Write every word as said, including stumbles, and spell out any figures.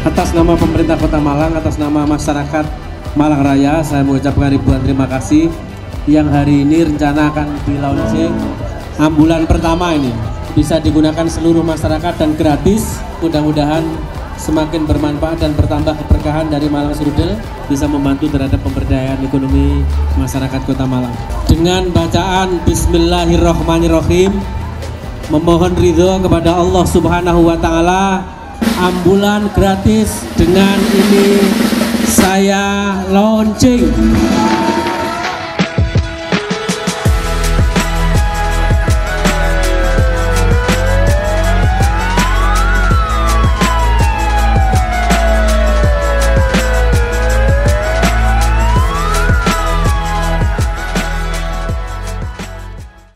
Atas nama pemerintah Kota Malang, atas nama masyarakat Malang Raya, saya mengucapkan ribuan terima kasih yang hari ini rencana akan di launching ambulan pertama ini bisa digunakan seluruh masyarakat dan gratis. Mudah-mudahan semakin bermanfaat dan bertambah keberkahan dari Malang Strudel, bisa membantu terhadap pemberdayaan ekonomi masyarakat Kota Malang. Dengan bacaan Bismillahirrahmanirrahim, memohon ridho kepada Allah Subhanahu wa Ta'ala, ambulan gratis dengan ini saya launching.